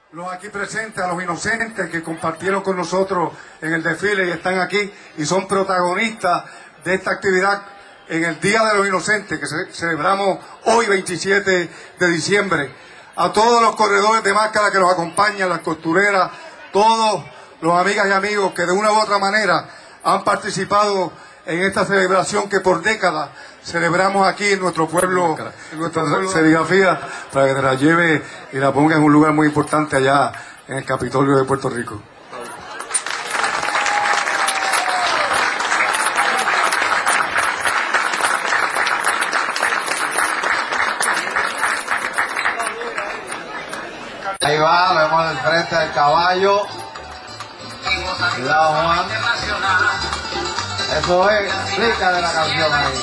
los aquí presentes, a los inocentes que compartieron con nosotros en el desfile y están aquí y son protagonistas de esta actividad en el Día de los Inocentes que celebramos hoy 27 de diciembre. A todos los corredores de máscara que nos acompañan, las costureras, todos los amigas y amigos que de una u otra manera han participado en esta celebración que por décadas celebramos aquí en nuestro pueblo, en nuestra serigrafía, para que te la lleve y la ponga en un lugar muy importante allá en el Capitolio de Puerto Rico. Ahí va, vemos el frente del caballo. Cuidado, Juan. Eso es, explica de la canción ahí.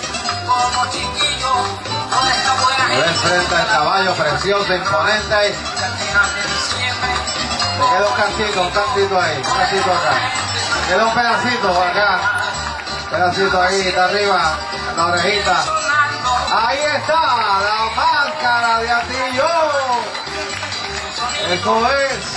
El frente del caballo, precioso, imponente. Me queda un cantito ahí, un cantito acá. Me queda un pedacito por acá. Un pedacito ahí, está arriba, en la orejita. Ahí está, la máscara de Atillo. Eso es.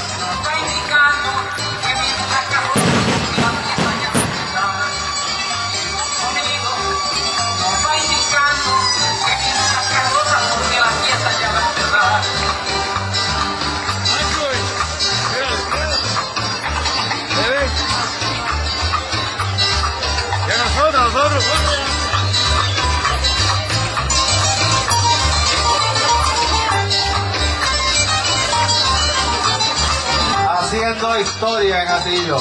Haciendo historia en Atillo,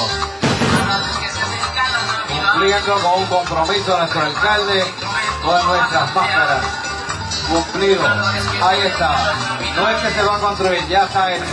cumpliendo con un compromiso de nuestro alcalde con nuestras máscaras. Cumplido, ahí está. No es que se va a construir, ya está hecho.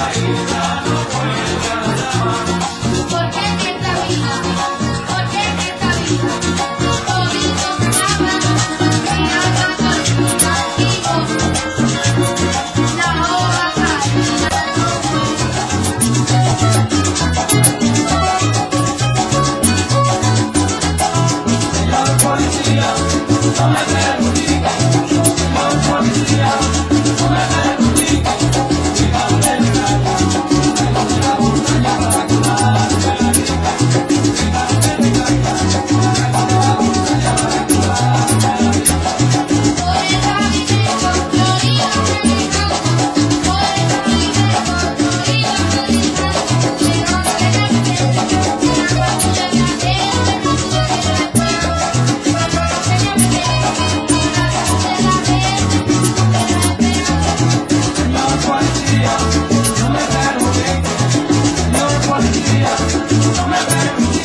No me